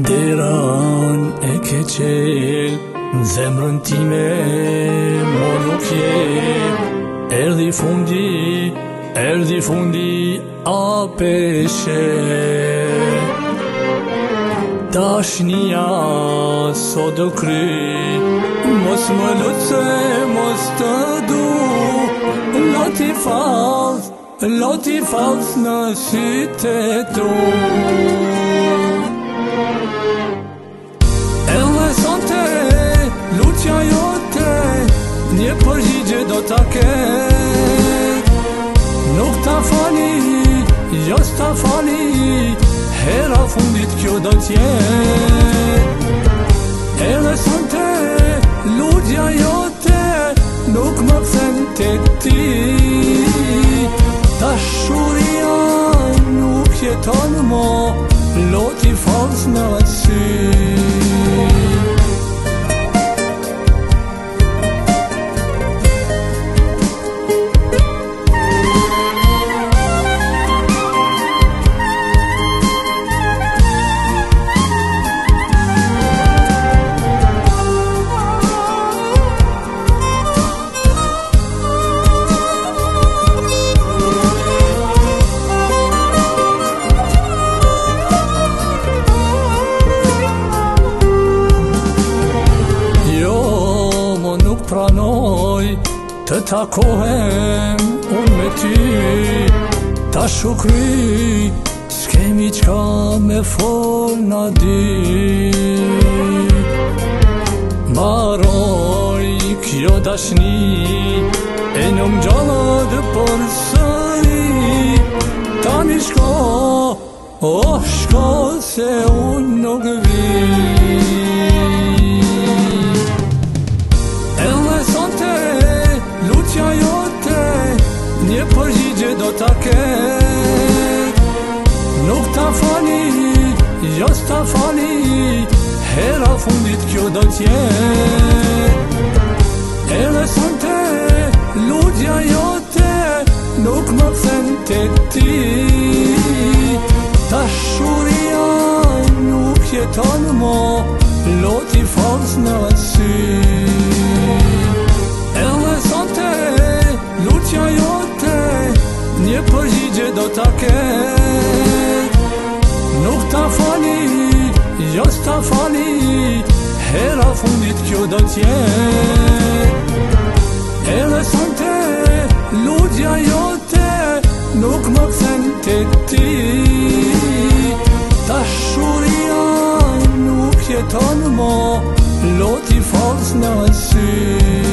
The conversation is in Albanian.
Deran e keqel zemrën time molukje Erdi fundi a peshe Dashnia sot do kry Mos më lutse, mos të du Loti falz në sytë tu Edhe sonte, lutja jote Një përgjigje do t'a ket Nuk ta fali, jo s'ta fali Hera fundit kjo do t'jet Edhe sonte, lutja jote Nuk më kthen tek ti Dashuria nuk jeton mo Loti falz në sy Pranoj të takohem unë me ty Ta shukry s'kemi qka me fol na dy Maroj kjo dashni e në mgjalla dhe për sëri Tani shko, shko se unë nuk vi Lutja jote, një përgjigje do t'a ket Nuk ta fali, jo s'ta fali Hera fundit kjo do t'jet Edhe sonte, lutja jote Nuk më kthen tek ti Dashuria nuk jeton mo Loti falz në sy Lutja jote, një përgjigje do t'a ket Nuk ta fali, jo s'ta fali Hera fundit kjo do t'jet Edhe sonte, lutja jote Nuk më kthen tek ti Dashuria nuk jeton mo Loti falz në sy